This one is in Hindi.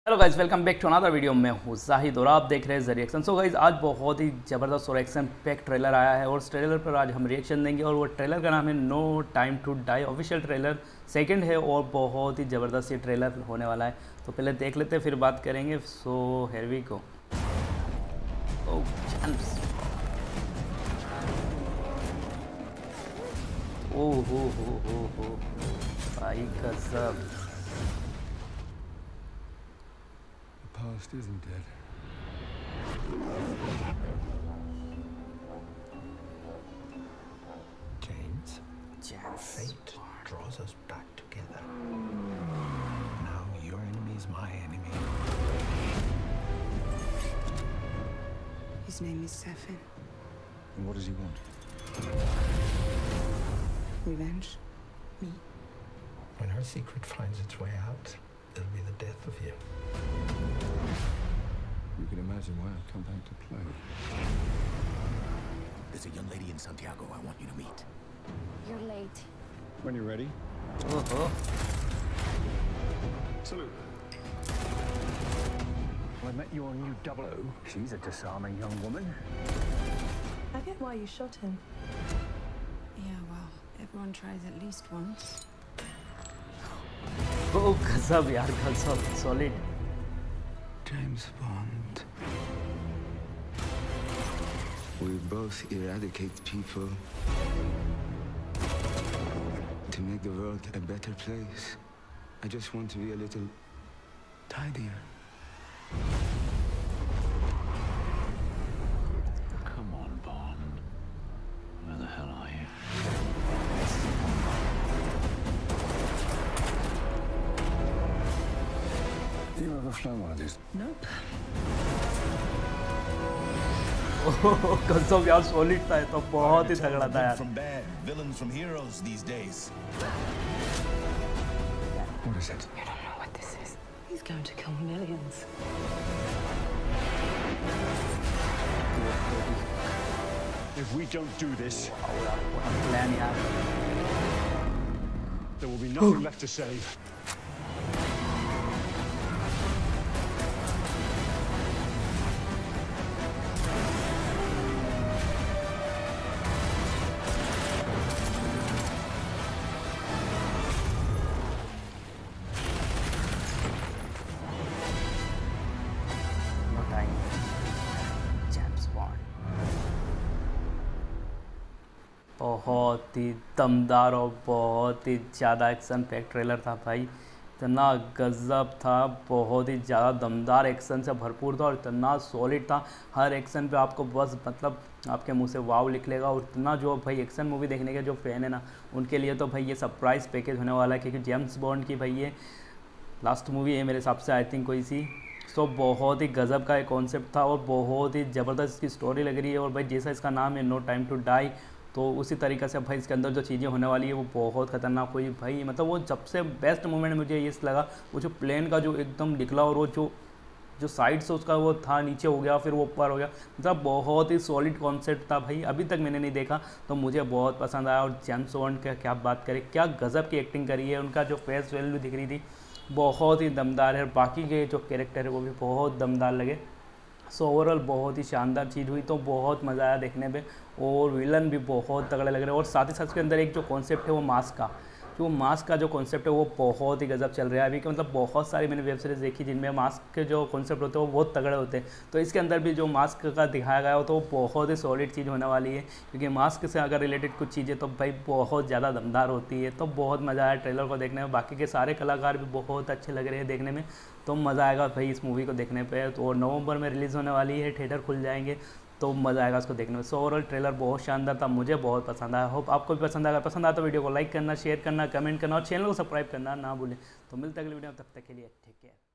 Hello guys, welcome back to another video. मैं हूँ जाहिद और आप देख रहे हैं रिएक्शन। सो गाइज, आज बहुत ही ज़बरदस्त और एक्शन पैक ट्रेलर आया है और उस ट्रेलर पर आज हम रिएक्शन देंगे और वो ट्रेलर का नाम है no time to die. Official trailer second है और बहुत ही ज़बरदस्त ये ट्रेलर होने वाला है। तो पहले देख लेते हैं फिर बात करेंगे। So here we go. ओह हो भाई कसम। Past isn't dead. James, fate draws us back together. Now your enemy is my enemy. His name is Sefin. And what does he want? Revenge. Me. When her secret finds its way out, it'll be the death of you. You can imagine why I've come back to play. There's a young lady in Santiago I want you to meet. You're late. When you're ready. ओहो, Salute. I met your new 00. She's a disarming young woman. I get why you shot him. Yeah, well, everyone tries at least once. ओ गजब यार, गजब solid. James Bond. We both eradicate people to make the world a better place. I just want to be a little tidier. Come on, Bond. Where the hell are you? You ever flown one of these? Nope. ओह गजब यार, सॉलिड था ये तो, बहुत ही तगड़ा था यार। From bad, villains from heroes these days. What is it? You don't know what this is. He's going to kill millions. If we don't do this, plan यार। there will be nothing left to save. No time, James Bond. बहुत ही दमदार और बहुत ही ज़्यादा एक्शन पैक ट्रेलर था भाई। इतना गजब था, बहुत ही ज़्यादा दमदार एक्शन से भरपूर था और इतना सॉलिड था। हर एक्शन पे आपको बस मतलब आपके मुंह से वाव निकलेगा। और इतना जो भाई एक्शन मूवी देखने के जो फ़ैन है ना, उनके लिए तो भाई ये सरप्राइज़ पैकेज होने वाला है, क्योंकि जेम्स बॉन्ड की भाई ये लास्ट मूवी है मेरे हिसाब से, आई थिंक कोई सी। सो बहुत ही गज़ब का एक कॉन्सेप्ट था और बहुत ही ज़बरदस्त इसकी स्टोरी लग रही है। और भाई जैसा इसका नाम है नो टाइम टू डाई, तो उसी तरीक़े से भाई इसके अंदर जो चीज़ें होने वाली है वो बहुत ख़तरनाक हुई भाई। मतलब वो सबसे बेस्ट मोमेंट मुझे ये लगा, वो जो प्लेन का जो एकदम निकला और वो जो साइड से उसका वो था नीचे हो गया फिर वो ऊपर हो गया, मतलब बहुत ही सॉलिड कॉन्सेप्ट था भाई। अभी तक मैंने नहीं देखा तो मुझे बहुत पसंद आया। और जेम्स बॉन्ड का क्या बात करें, क्या गज़ब की एक्टिंग करी है। उनका जो फेस वैल्यू दिख रही थी बहुत ही दमदार है। बाकी के जो कैरेक्टर है वो भी बहुत दमदार लगे। सो ओवरऑल बहुत ही शानदार चीज़ हुई, तो बहुत मज़ा आया देखने में। और विलन भी बहुत तगड़े लग रहे हैं। और साथ ही साथ के अंदर एक जो कॉन्सेप्ट है वो मास्क का जो कॉन्सेप्ट है वो बहुत ही गजब चल रहा है अभी के। मतलब बहुत सारी मैंने वेब सीरीज़ देखी जिनमें मास्क के जो कॉन्सेप्ट होते हैं वो बहुत तगड़े होते हैं। तो इसके अंदर भी जो मास्क का दिखाया गया हो तो वो बहुत ही सॉलिड चीज़ होने वाली है, क्योंकि मास्क से अगर रिलेटेड कुछ चीज़ें तो भाई बहुत ज़्यादा दमदार होती है। तो बहुत मज़ा आया ट्रेलर को देखने में। बाकी के सारे कलाकार भी बहुत अच्छे लग रहे हैं देखने में, तो मज़ा आएगा भाई इस मूवी को देखने पे। तो नवंबर में रिलीज़ होने वाली है, थिएटर खुल जाएंगे, तो मज़ा आएगा उसको देखने में। सो ओवरऑल ट्रेलर बहुत शानदार था, मुझे बहुत पसंद आया। होप आपको भी पसंद आएगा। पसंद आया तो वीडियो को लाइक करना, शेयर करना, कमेंट करना और चैनल को सब्सक्राइब करना ना भूलें। तो मिलते हैं अगली वीडियो में, तब तक के लिए टेक केयर।